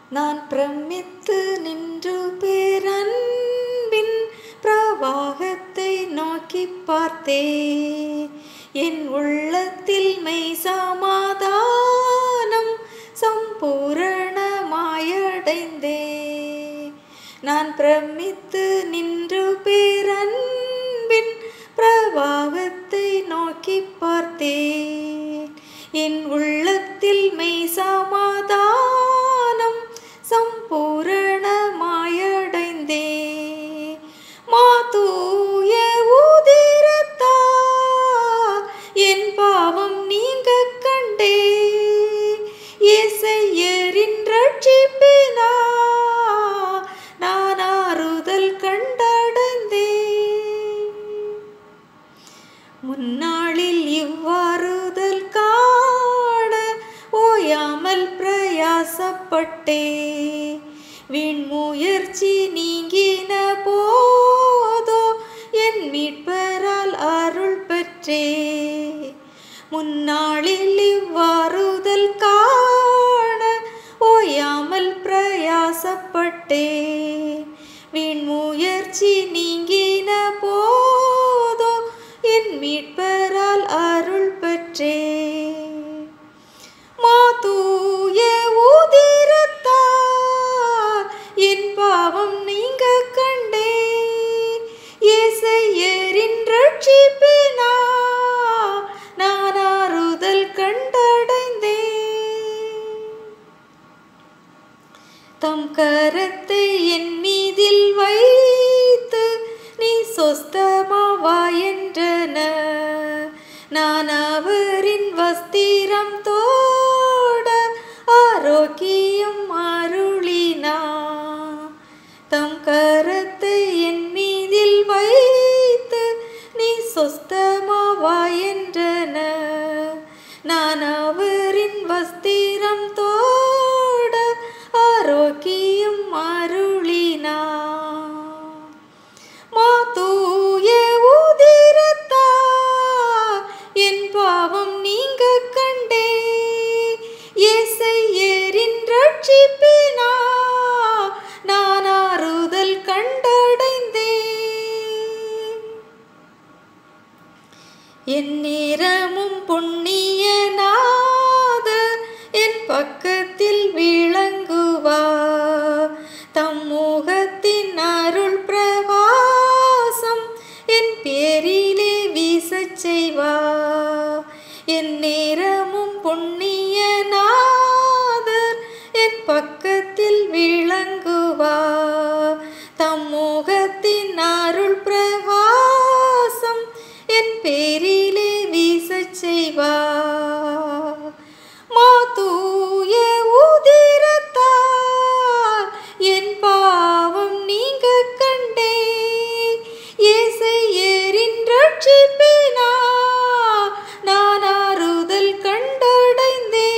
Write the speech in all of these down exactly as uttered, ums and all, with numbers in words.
நான் பிரமித்து நின்று பேரன்பின் பிரவாகத்தை நோக்கி பார்த்தே. என் உள்ளத்தில் மெய் சமாதானம் சம்பூரணமாயடைந்தே. நான் பிரமித்து நின்று பேரன்பின் பிரவாகத்தை நோக்கி பார்த்தே. என் உள்ளத்தில் மெய் சமாதானம் சம்பூரணமாயடைந்தே. மாதூய உதிரத்தா என் பாவம் நீங்க கண்டே. இயேசையரின் ரட்சிப்பினா நான் ஆறுதல் கண்டடைந்தே. முன்னாளில் இவ்வாறுதல் காண ஓயாமல் பிரயாசப்பட்டே. வீண் முயற்சி நீங்கின போதோ என் மீட்பரால் அருள் பெற்றே. முன்னாளில் இவ்வாறுதல் காண ஓயாமல் பிரயாசப்பட்டே. வீண் முயற்சி நீங்கின போதோ என் மீட்பரால் அருள் பெற்றே. மாதூய உதிரத்தால் என் பாவம் நீங்க கண்டே. இயேசையரின் ரட்சிப்பினா நான் ஆறுதல் கண்டடைந்தே. தம் கரத்தை என் மீதில் வைத்து நீ சொஸ்தமாவா என்றன. நான் அவரின் வஸ்திரம் தோட ஆரோக்கியம் அருளினா. தம் கரத்தை என் மீதில் வைத்து நீ சொஸ்தமாவா என்றன. நான் அவரின் வஸ்திரம் தோட ஆரோக்கியம் அருளினா. மாதூய உதிரத்தா என் பாவம் நீங்க கண்டே. இயேசையரின் ரட்சிப்பினா நான் ஆறுதல் கண்டடைந்தே. என் நேரமும் புண்ணியநாதர் என் பக்கத்தில் விளங்குவார். தம் முகத்தின் அருள் பிரகாசம் என் பேரிலே வீசச் செய்வார். என் நேரமும் புண்ணியநாதர் என் பக்கத்தில் விளங்குவார். தம் முகத்தின் அருள் பிரகாசம் என் பேரிலே வீசச் செய்வார். மாதூய உதிரத்தால் என் பாவம் நீங்க கண்டே. இயேசையரின் ரட்சிப்பினா நான் ஆறுதல் கண்டடைந்தே.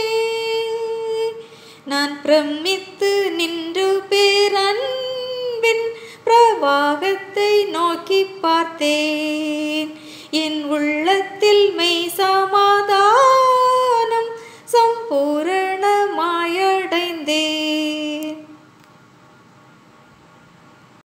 நான் பிரமித்து நின்று பேரன்பின் பிரவாகத்தை நோக்கி பார்த்தேன். என் உள்ளத்தில் மெய் சமாதானம் சம்பூர